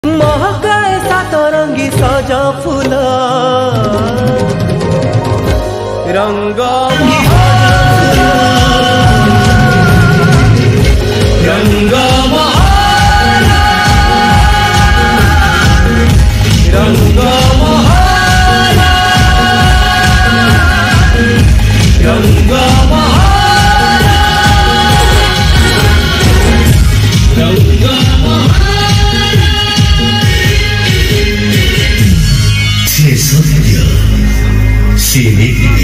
महकाए सातरंगी सज फूल रंग रंग रंग रंग 这首歌是你。